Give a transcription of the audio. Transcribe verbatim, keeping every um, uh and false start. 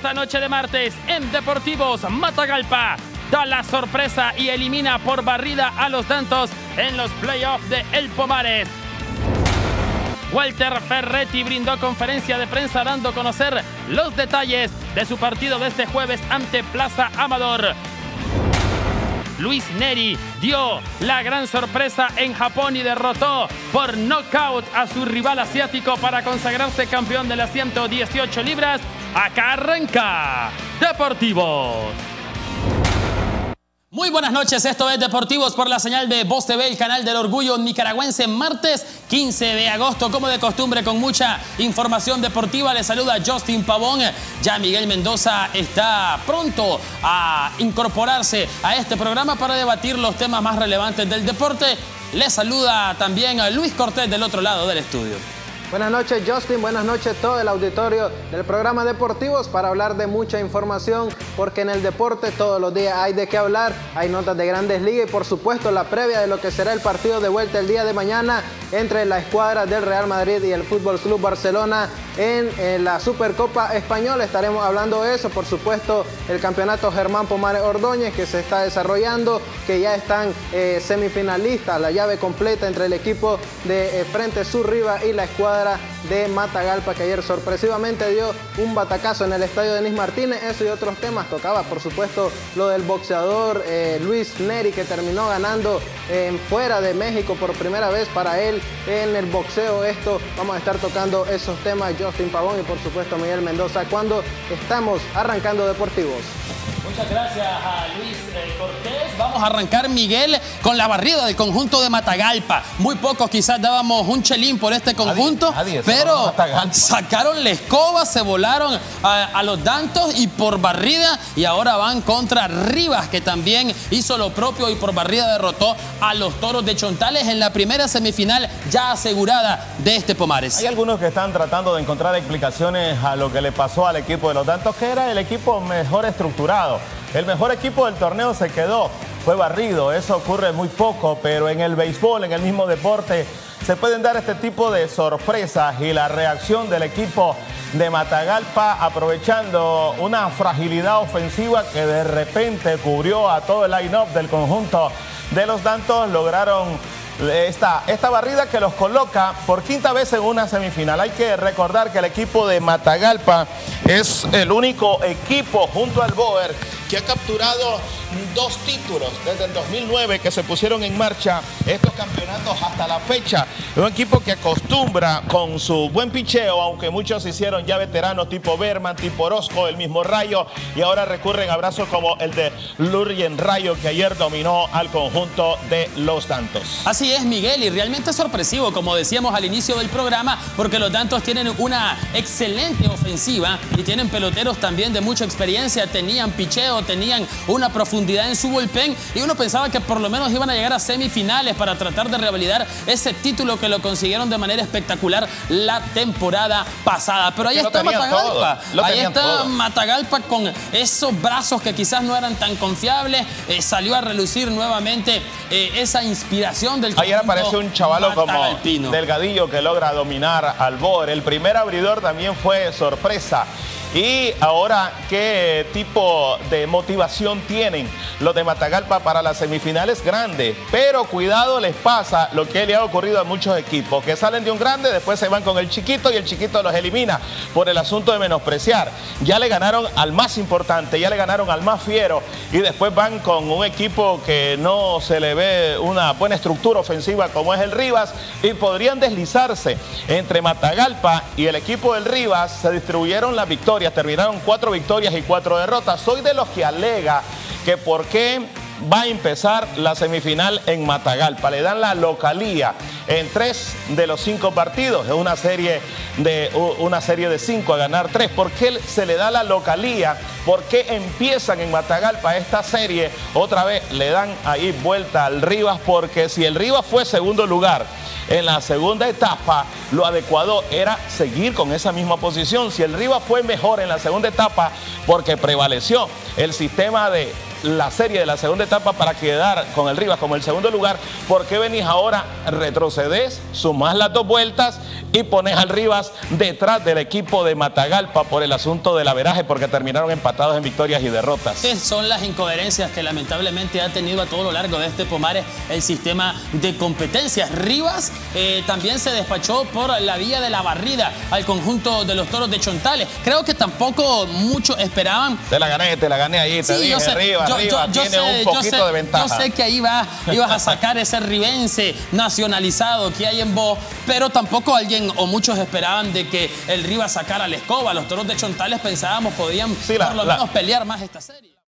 Esta noche de martes en Deportivos, Matagalpa da la sorpresa y elimina por barrida a los Dantos en los playoffs de El Pomares. Walter Ferretti brindó conferencia de prensa dando a conocer los detalles de su partido de este jueves ante Plaza Amador. Luis Neri dio la gran sorpresa en Japón y derrotó por nocaut a su rival asiático para consagrarse campeón de las ciento dieciocho libras. Acá arranca Deportivos. Muy buenas noches, esto es Deportivos por la señal de Voz T V, el canal del orgullo nicaragüense. Martes quince de agosto, como de costumbre, con mucha información deportiva. Les saluda Justin Pavón. Ya Miguel Mendoza está pronto a incorporarse a este programa para debatir los temas más relevantes del deporte. Les saluda también a Luis Cortés del otro lado del estudio. Buenas noches, Justin. Buenas noches todo el auditorio del programa Deportivos para hablar de mucha información, porque en el deporte todos los días hay de qué hablar. Hay notas de Grandes Ligas y por supuesto la previa de lo que será el partido de vuelta el día de mañana entre la escuadra del Real Madrid y el Fútbol Club Barcelona en, en la Supercopa Española. Estaremos hablando de eso, por supuesto el campeonato Germán Pomares Ordóñez que se está desarrollando, que ya están eh, semifinalistas, la llave completa entre el equipo de eh, Frente Sur Riva y la escuadra de Matagalpa, que ayer sorpresivamente dio un batacazo en el estadio Denis Martínez. Eso y otros temas. Tocaba por supuesto lo del boxeador eh, Luis Neri, que terminó ganando eh, fuera de México por primera vez para él en el boxeo. Esto vamos a estar tocando esos temas, Justin Pavón y por supuesto Miguel Mendoza, cuando estamos arrancando Deportivos. Muchas gracias a Luis eh, Cortés. Vamos a arrancar, Miguel, con la barrida del conjunto de Matagalpa. Muy pocos quizás dábamos un chelín por este conjunto, nadie, nadie, pero sacaron la escoba, se volaron a, a los Dantos y por barrida, y ahora van contra Rivas, que también hizo lo propio y por barrida derrotó a los Toros de Chontales en la primera semifinal ya asegurada de este Pomares. Hay algunos que están tratando de encontrar explicaciones a lo que le pasó al equipo de los Dantos, que era el equipo mejor estructurado. El mejor equipo del torneo se quedó, fue barrido. Eso ocurre muy poco, pero en el béisbol, en el mismo deporte, se pueden dar este tipo de sorpresas, y la reacción del equipo de Matagalpa, aprovechando una fragilidad ofensiva que de repente cubrió a todo el line-up del conjunto de los Dantos, lograron Esta, esta barrida que los coloca por quinta vez en una semifinal. Hay que recordar que el equipo de Matagalpa es el único equipo junto al Boer que ha capturado dos títulos desde el dos mil nueve que se pusieron en marcha estos campeonatos hasta la fecha. Es un equipo que acostumbra con su buen picheo, aunque muchos hicieron ya veteranos tipo Berman, tipo Orozco, el mismo Rayo, y ahora recurren a brazos como el de Lurien Rayo, que ayer dominó al conjunto de los Dantos. Así es, Miguel, y realmente sorpresivo, como decíamos al inicio del programa, porque los Dantos tienen una excelente ofensiva y tienen peloteros también de mucha experiencia. Tenían picheo, tenían una profundidad en su bullpen, y uno pensaba que por lo menos iban a llegar a semifinales para tratar de revalidar ese título que lo consiguieron de manera espectacular la temporada pasada. Pero ahí está Matagalpa, ahí está Matagalpa con esos brazos que quizás no eran tan confiables. Eh, salió a relucir nuevamente eh, esa inspiración del Ayer aparece un chavalo como Delgadillo que logra dominar al Boer. El primer abridor también fue sorpresa. Y ahora, ¿qué tipo de motivación tienen los de Matagalpa para las semifinales? Grande, pero cuidado, les pasa lo que le ha ocurrido a muchos equipos, que salen de un grande, después se van con el chiquito y el chiquito los elimina por el asunto de menospreciar. Ya le ganaron al más importante, ya le ganaron al más fiero, y después van con un equipo que no se le ve una buena estructura ofensiva como es el Rivas, y podrían deslizarse. Entre Matagalpa y el equipo del Rivas se distribuyeron las victorias. Terminaron cuatro victorias y cuatro derrotas. Soy de los que alega que por qué va a empezar la semifinal en Matagalpa. Le dan la localía en tres de los cinco partidos. Es una serie de, una serie de cinco a ganar tres. ¿Por qué se le da la localía? ¿Por qué empiezan en Matagalpa esta serie? Otra vez le dan ahí vuelta al Rivas, porque si el Rivas fue segundo lugar en la segunda etapa, lo adecuado era seguir con esa misma posición. Si el Rivas fue mejor en la segunda etapa porque prevaleció el sistema de la serie de la segunda etapa para quedar con el Rivas como el segundo lugar, ¿por qué venís ahora, retrocedes, sumás las dos vueltas y pones al Rivas detrás del equipo de Matagalpa por el asunto del averaje, porque terminaron empatados en victorias y derrotas. Sí, son las incoherencias que lamentablemente ha tenido a todo lo largo de este Pomares el sistema de competencias. Rivas eh, también se despachó por la vía de la barrida al conjunto de los Toros de Chontales. Creo que tampoco muchos esperaban. Te la gané, te la gané ahí, te sí, dije, yo sé, Rivas, yo, Rivas yo, yo tiene sé, un poquito sé, de ventaja. Yo sé que ahí va, ibas a sacar ese ribense nacionalizado que hay en vos, pero tampoco alguien o muchos esperaban de que el Rivas sacara la escoba. Los Toros de Chontales pensábamos podían sí, la, por lo la, menos pelear más esta serie.